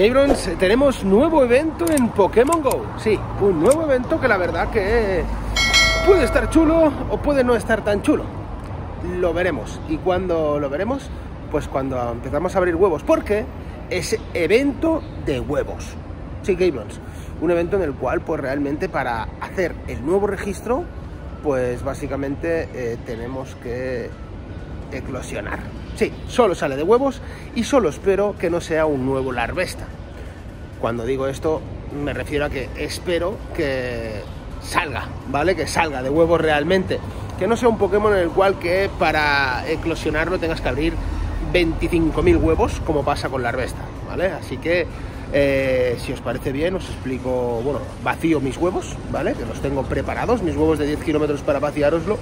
Cabrons, tenemos nuevo evento en Pokémon GO. Sí, un nuevo evento que la verdad que puede estar chulo o puede no estar tan chulo. Lo veremos. ¿Y cuándo lo veremos? Pues cuando empezamos a abrir huevos, porque es evento de huevos. Sí, Cabrons, un evento en el cual pues realmente para hacer el nuevo registro pues básicamente tenemos que eclosionar. Sí, solo sale de huevos y solo espero que no sea un nuevo Larvesta. Cuando digo esto me refiero a que espero que salga, ¿vale? Que salga de huevos realmente. Que no sea un Pokémon en el cual que para eclosionarlo tengas que abrir 25.000 huevos como pasa con Larvesta, ¿vale? Así que si os parece bien os explico, bueno, vacío mis huevos, ¿vale? Que los tengo preparados, mis huevos de 10 kilómetros para vaciároslo.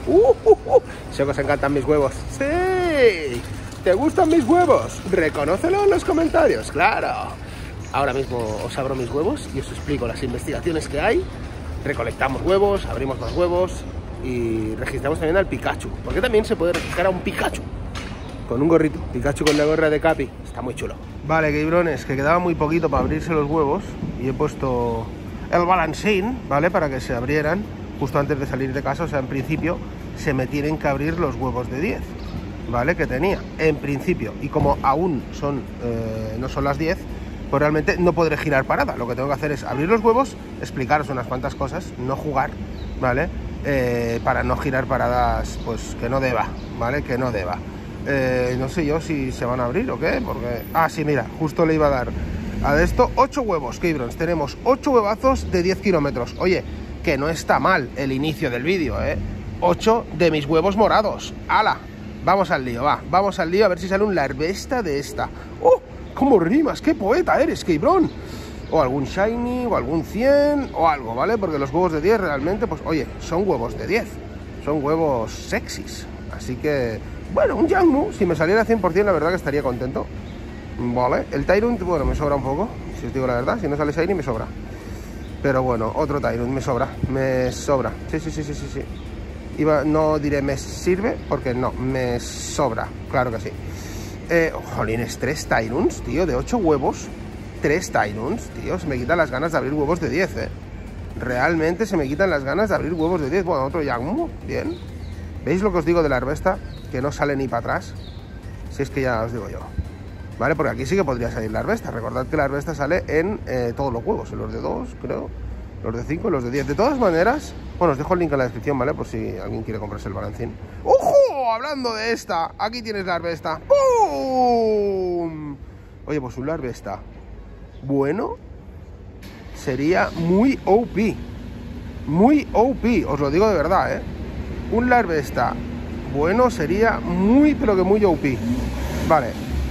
Sé que os encantan mis huevos. ¡Sí! ¿Te gustan mis huevos? Reconócelo en los comentarios, claro. Ahora mismo os abro mis huevos y os explico las investigaciones que hay. Recolectamos huevos, abrimos más huevos y registramos también al Pikachu, porque también se puede registrar a un Pikachu con un gorrito, Pikachu con la gorra de Capi, está muy chulo. Vale, cabrones, que quedaba muy poquito para abrirse los huevos y he puesto el balancín, ¿vale? Para que se abrieran justo antes de salir de casa. O sea, en principio se me tienen que abrir los huevos de 10, ¿vale? Que tenía, en principio. Y como aún son no son las 10, pues realmente no podré girar parada. Lo que tengo que hacer es abrir los huevos, explicaros unas cuantas cosas, no jugar, ¿vale? Para no girar paradas, pues que no deba, ¿vale? Que no deba. No sé yo si se van a abrir o qué, porque... Ah, sí, mira, justo le iba a dar a esto 8 huevos, Cabrons. Tenemos 8 huevazos de 10 kilómetros. Oye, que no está mal el inicio del vídeo, ¿eh? 8 de mis huevos morados. ¡Hala! Vamos al lío, va. Vamos al lío a ver si sale un Larvesta de esta. ¡Oh! ¿Cómo rimas? ¡Qué poeta eres, Cabron! O algún Shiny, o algún 100, o algo, ¿vale? Porque los huevos de 10 realmente, pues, oye, son huevos de 10. Son huevos sexys. Así que... Bueno, un Yangmu, si me saliera 100%, la verdad que estaría contento. Vale, el Tyrunt, bueno, me sobra un poco, si os digo la verdad. Si no sale Shiny, me sobra. Pero bueno, otro Tyrunt, me sobra. Sí. No diré me sirve, porque no, me sobra, claro que sí. Jolines, 3 Tyrunts, tío, de 8 huevos. 3 Tyrunts, tío, se me quitan las ganas de abrir huevos de 10, Realmente se me quitan las ganas de abrir huevos de 10. Bueno, otro Yangmu, bien. ¿Veis lo que os digo de la Larvesta? Que no sale ni para atrás. Si es que ya os digo yo. ¿Vale? Porque aquí sí que podría salir la Larvesta. Recordad que la Larvesta sale en todos los huevos. En los de 2, creo. Los de 5, los de 10. De todas maneras, bueno, os dejo el link en la descripción, ¿vale? Por si alguien quiere comprarse el balancín. ¡Ojo! Hablando de esta, aquí tienes la Larvesta. ¡Pum! Oye, pues un Larvesta bueno sería muy OP. Muy OP, os lo digo de verdad, Un Larvesta bueno sería muy, pero que muy OP. Vale,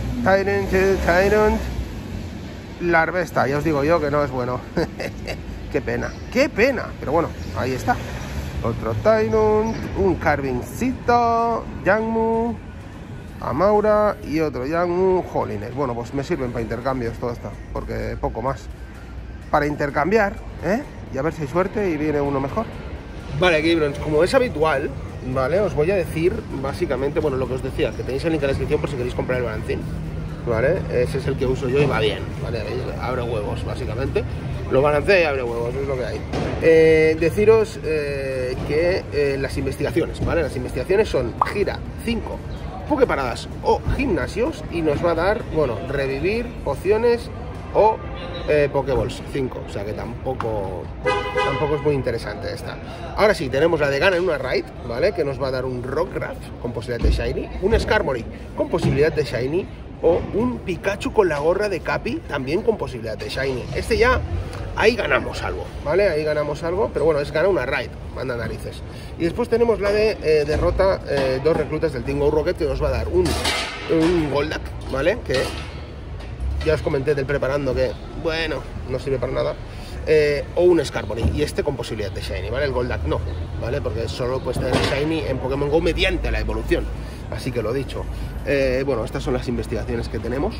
Tyrant, Larvesta, ya os digo yo que no es bueno. Qué pena, pero bueno, ahí está. Otro Tyrant, un Carvincito, Yangmu, Amaura y otro Yangmu, Jolines. Bueno, pues me sirven para intercambios todo esto, porque poco más. Para intercambiar, y a ver si hay suerte y viene uno mejor. Vale, Cabrons, como es habitual, ¿vale? Os voy a decir básicamente, bueno, lo que os decía, que tenéis el link en la descripción por si queréis comprar el balancín, ¿vale? Ese es el que uso yo y va bien, ¿vale? Abre huevos, básicamente. Lo balancea y abre huevos, es lo que hay. Deciros que las investigaciones, ¿vale? Las investigaciones son gira 5 Poképaradas o gimnasios y nos va a dar, bueno, revivir, pociones o Pokéballs 5, o sea que tampoco es muy interesante esta. Ahora sí, tenemos la de Gana en una raid, ¿vale? Que nos va a dar un Rockruff con posibilidad de Shiny, un Skarmory con posibilidad de Shiny o un Pikachu con la gorra de Capi también con posibilidad de Shiny. Este ya, ahí ganamos algo, ¿vale? Ahí ganamos algo, pero bueno, es Gana una raid, manda narices. Y después tenemos la de derrota 2 reclutas del Team Go Rocket que nos va a dar un Golduck, ¿vale? Que ya os comenté del preparando que, bueno, no sirve para nada. O un Skarmory, y este con posibilidad de Shiny, ¿vale? El Golduck no, ¿vale? Porque solo puede tener Shiny en Pokémon GO mediante la evolución. Así que lo dicho. Bueno, estas son las investigaciones que tenemos.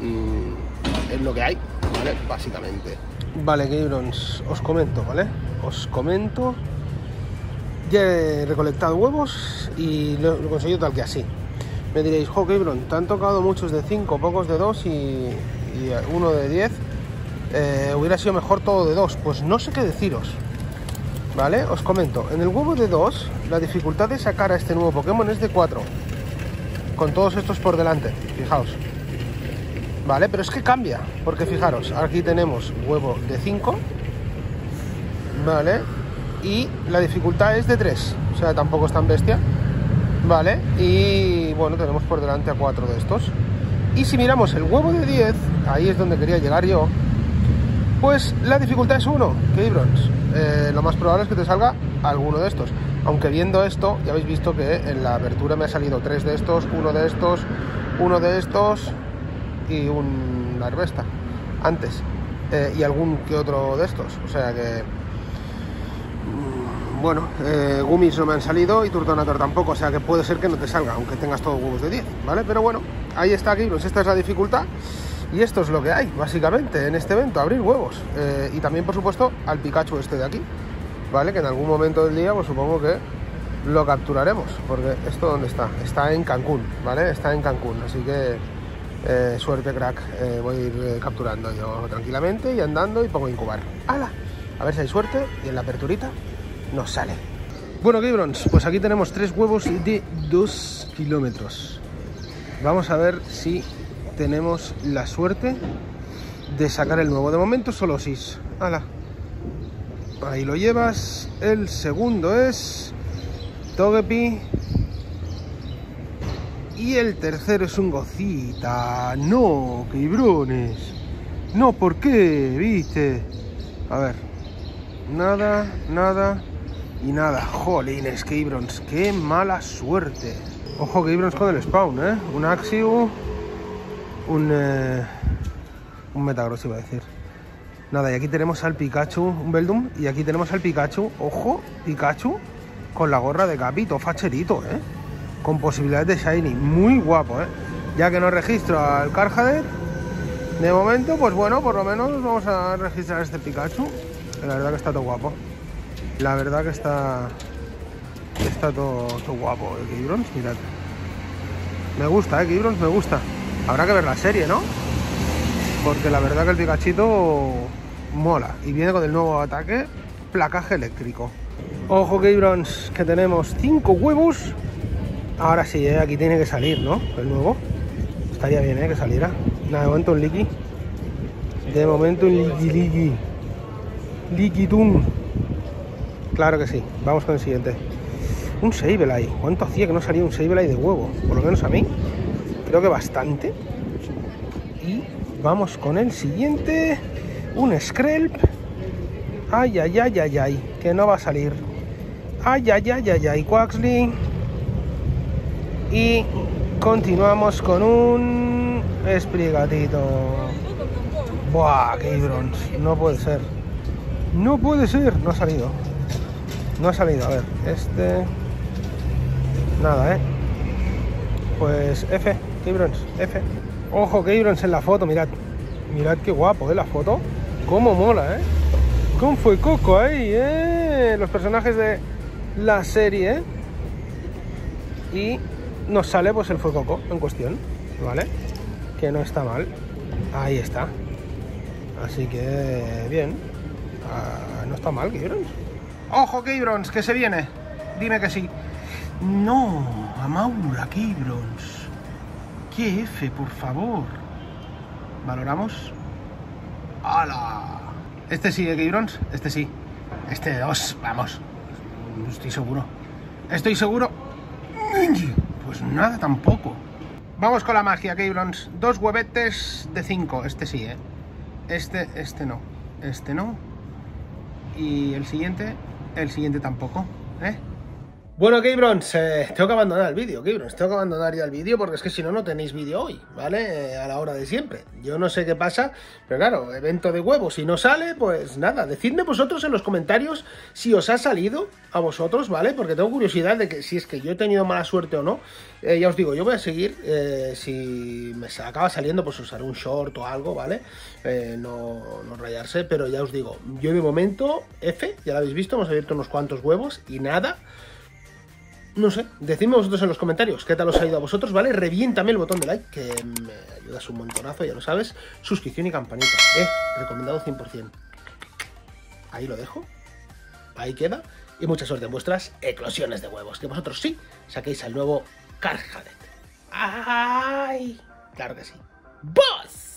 Es lo que hay, ¿vale? Básicamente. Vale, Cabrons, os comento, ¿vale? Os comento. Ya he recolectado huevos y lo he conseguido tal que así. Me diréis, jo, Cabron, te han tocado muchos de 5, pocos de 2 y uno de 10. hubiera sido mejor todo de 2. Pues no sé qué deciros, ¿vale? Os comento, en el huevo de 2 la dificultad de sacar a este nuevo Pokémon es de 4, con todos estos por delante, fijaos, ¿vale? Pero es que cambia, porque fijaros, aquí tenemos huevo de 5, ¿vale? Y la dificultad es de 3, o sea, tampoco es tan bestia, ¿vale? Y bueno, tenemos por delante a 4 de estos. Y si miramos el huevo de 10, ahí es donde quería llegar yo, pues la dificultad es 1, Cabrons. Lo más probable es que te salga alguno de estos. Aunque viendo esto, ya habéis visto que en la abertura me ha salido 3 de estos, 1 de estos, 1 de estos y una arbesta antes. Y algún que otro de estos. O sea que... bueno, gummies no me han salido y Turtonator tampoco, o sea que puede ser que no te salga, aunque tengas todos huevos de 10, ¿vale? Pero bueno, ahí está, Cabrons, esta es la dificultad y esto es lo que hay, básicamente, en este evento, abrir huevos. Y también, por supuesto, al Pikachu este de aquí, ¿vale? Que en algún momento del día, pues supongo que lo capturaremos, porque ¿esto dónde está? Está en Cancún, ¿vale? Está en Cancún, así que suerte, crack, voy a ir capturando yo tranquilamente y andando y pongo a incubar. ¡Hala! A ver si hay suerte y en la aperturita nos sale. Bueno, Cabrons, pues aquí tenemos 3 huevos de 2 kilómetros. Vamos a ver si tenemos la suerte de sacar el nuevo. De momento solo 6. ¡Hala! Ahí lo llevas. El segundo es Togepi. Y el tercero es un Gocita. No, Cabrones. No, ¿por qué? ¿Viste? A ver. Nada, nada y nada. Jolines, Cabrons, qué mala suerte. Ojo, Cabrons, con el spawn, ¿eh? Un Axiu, un Metagross iba a decir. Nada, y aquí tenemos al Pikachu, un Beldum, y aquí tenemos al Pikachu. Ojo, Pikachu con la gorra de Capito, facherito, ¿eh? Con posibilidades de Shiny, muy guapo, ¿eh? Ya que no registro al Carjader, de momento, pues bueno, por lo menos vamos a registrar este Pikachu. La verdad que está todo guapo. La verdad que está todo guapo el Cabrons, mirad. Me gusta, Cabrons, me gusta. Habrá que ver la serie, ¿no? Porque la verdad que el Pikachito mola. Y viene con el nuevo ataque, placaje eléctrico. Ojo, Cabrons, que tenemos 5 huevos. Ahora sí, aquí tiene que salir, ¿no? El nuevo. Estaría bien, que saliera. Nada, de momento un Liqui. De momento un Liqui. Liquidum. Claro que sí. Vamos con el siguiente. Un Sableye. ¿Cuánto hacía que no salía un Sableye de huevo? Por lo menos a mí. Creo que bastante. Y vamos con el siguiente. Un Skrelp. Ay, ay, ay, ay, ay. Que no va a salir. Ay, ay, ay, ay, ay. Quaxly. Y continuamos con un Sprigatito. Buah, Cabrons. No puede ser. No puede ser. No ha salido. No ha salido. A ver, este... Nada, Pues F, Cabrons, F. Ojo, Cabrons, en la foto, mirad. Mirad qué guapo, la foto. Cómo mola, Cómo fue Coco ahí, Los personajes de la serie, Y nos sale, pues, el Fuecoco en cuestión, ¿vale? Que no está mal. Ahí está. Así que, bien. No está mal, Cabrons. ¡Ojo, Cabrons, que se viene! Dime que sí. No, Amaura, Cabrons. ¡Qué F, por favor! ¿Valoramos? ¡Hala! Este sí, Cabrons, este sí. Este 2, vamos. Estoy seguro. Estoy seguro. Pues nada, tampoco. Vamos con la magia, Cabrons. 2 huevetes de 5. Este sí, Este no. Este no. Y el siguiente tampoco, Bueno, Cabrons, tengo que abandonar el vídeo, Cabrons. Tengo que abandonar ya el vídeo porque es que si no, no tenéis vídeo hoy, ¿vale? A la hora de siempre. Yo no sé qué pasa, pero claro, evento de huevos. Si no sale, pues nada. Decidme vosotros en los comentarios si os ha salido a vosotros, ¿vale? Porque tengo curiosidad de que si es que yo he tenido mala suerte o no. Ya os digo, yo voy a seguir. Si me acaba saliendo, pues usaré un short o algo, ¿vale? No rayarse, pero ya os digo, yo de momento, F, ya lo habéis visto, hemos abierto unos cuantos huevos y nada. No sé, decidme vosotros en los comentarios qué tal os ha ido a vosotros, ¿vale? Reviéntame el botón de like, que me ayudas un montonazo, ya lo sabes. Suscripción y campanita, recomendado 100%. Ahí lo dejo, ahí queda. Y mucha suerte en vuestras eclosiones de huevos, que vosotros sí saquéis al nuevo Carjadet. ¡Ay! Claro que sí. ¡Boss!